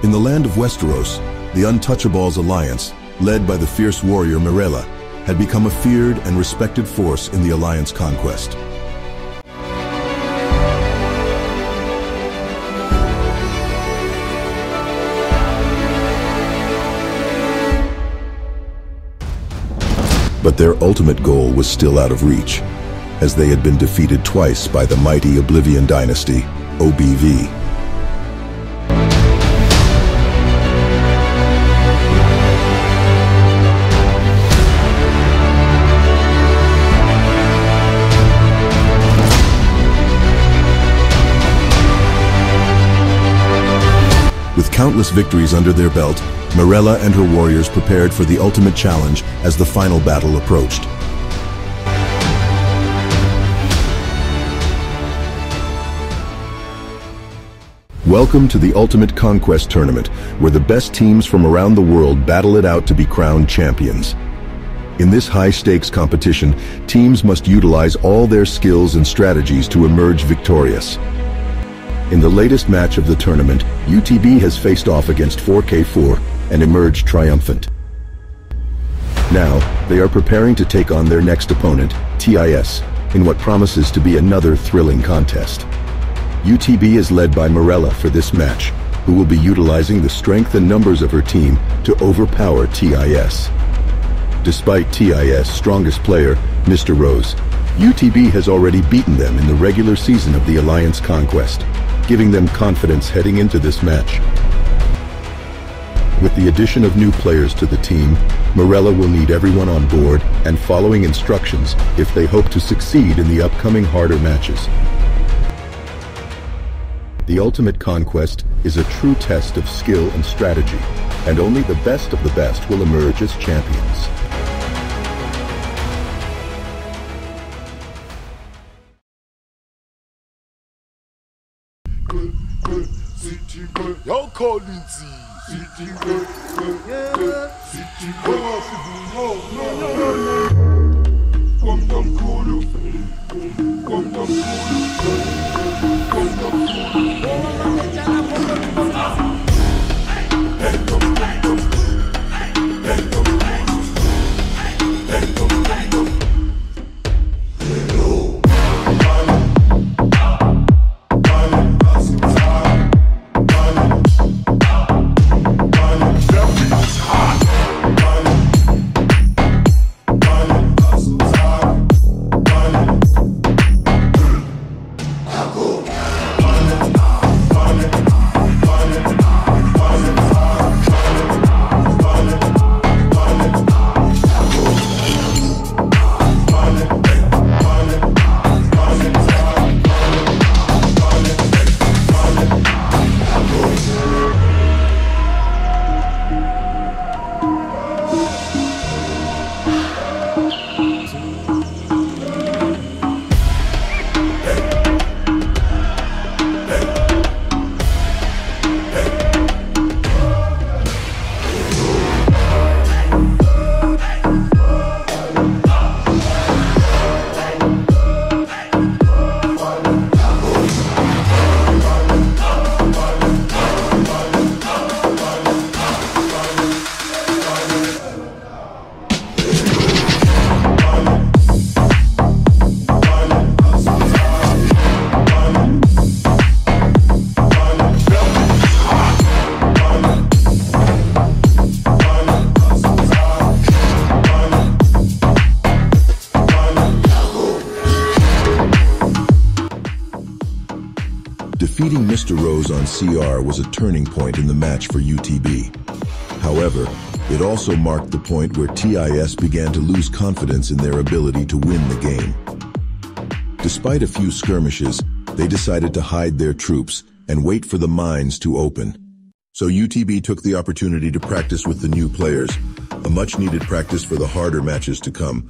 In the land of Westeros, the Untouchables alliance, led by the fierce warrior Morella, had become a feared and respected force in the Alliance conquest. But their ultimate goal was still out of reach, as they had been defeated twice by the mighty Oblivion Dynasty, OBV. With countless victories under their belt, Morella and her warriors prepared for the ultimate challenge as the final battle approached. Welcome to the Ultimate Conquest Tournament, where the best teams from around the world battle it out to be crowned champions. In this high-stakes competition, teams must utilize all their skills and strategies to emerge victorious. In the latest match of the tournament, UTB has faced off against 4K4 and emerged triumphant. Now, they are preparing to take on their next opponent, TIS, in what promises to be another thrilling contest. UTB is led by Morella for this match, who will be utilizing the strength and numbers of her team to overpower TIS. Despite TIS' strongest player, Mr. Rose, UTB has already beaten them in the regular season of the Alliance Conquest, giving them confidence heading into this match. With the addition of new players to the team, Morella will need everyone on board and following instructions if they hope to succeed in the upcoming harder matches. The Ultimate Conquest is a true test of skill and strategy, and only the best of the best will emerge as champions. Y'all call it City Girl. City Girl. Come down, Kulu. Come down, Kulu. Come down, Defeating Mr. Rose on CR was a turning point in the match for UTB. However, it also marked the point where TIS began to lose confidence in their ability to win the game. Despite a few skirmishes, they decided to hide their troops and wait for the mines to open. So UTB took the opportunity to practice with the new players, a much-needed practice for the harder matches to come.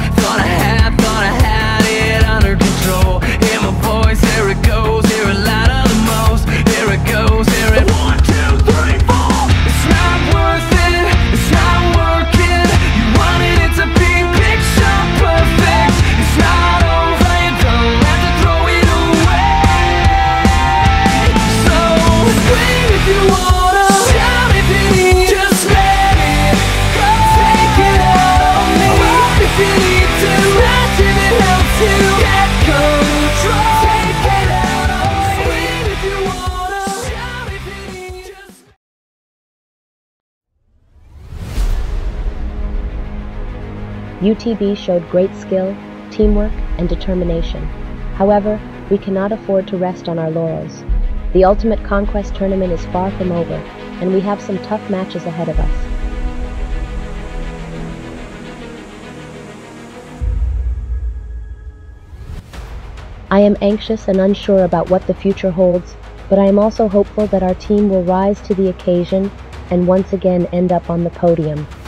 Thought I had it under control. Hear my voice, here it goes, hear it loud. UTB showed great skill, teamwork, and determination. However, we cannot afford to rest on our laurels. The Ultimate Conquest Tournament is far from over, and we have some tough matches ahead of us. I am anxious and unsure about what the future holds, but I am also hopeful that our team will rise to the occasion and once again end up on the podium.